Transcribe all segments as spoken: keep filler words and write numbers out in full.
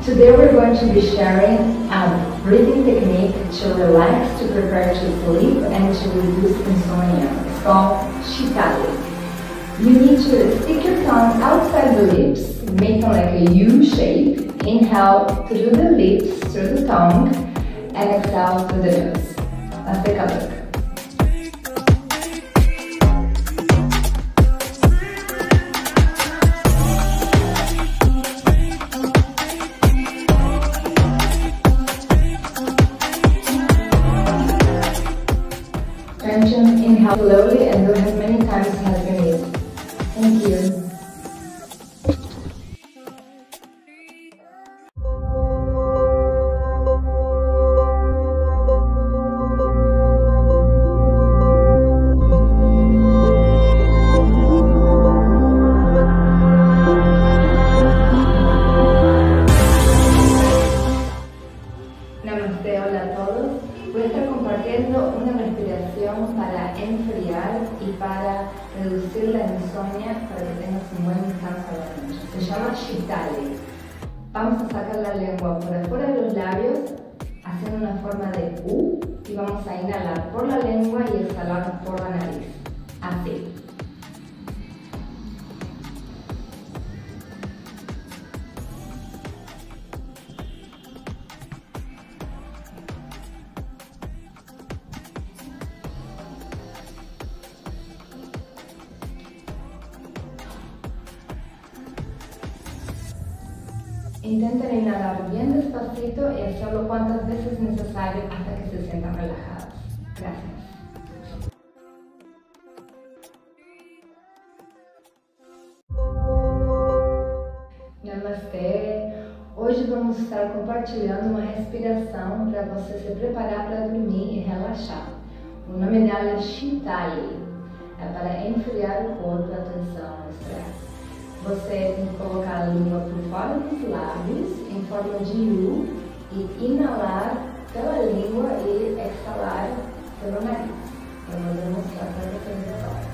Today we're going to be sharing a breathing technique to relax, to prepare to sleep, and to reduce insomnia. It's called Shitali. You need to stick your tongue outside the lips, making like a U shape. Inhale through the lips, through the tongue, and exhale through the nose. Let's take a look. Tension, inhale slowly and do it as many times as you need. Thank you. Namaste, hola a todos. Voy a estar compartiendo una respiración para enfriar y para reducir la insomnia, para que tengas un buen descanso a la noche. Se llama Shitali. Vamos a sacar la lengua por afuera de los labios, haciendo una forma de U, y vamos a inhalar por la lengua y exhalar por la nariz. Así. Intenten inhalar bien despacito y hacerlo cuantas veces necesario hasta que se sientan relajados. Gracias. Namaste. Hoje vamos estar compartilhando uma respiração para você se preparar para dormir e relaxar. O nome dela é Shitali. É para enfriar o corpo, a tensão, o estresse. Você tem que colocar a língua por fora dos lábios, em forma de U, e inalar pela língua e exalar pelo nariz. Eu vou demonstrar para vocês agora.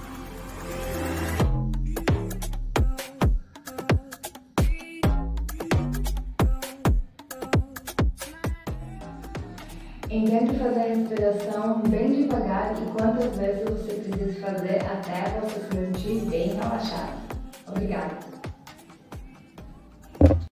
Intente fazer a respiração bem devagar e quantas vezes você precisa fazer até você se sentir bem relaxado. Obrigada.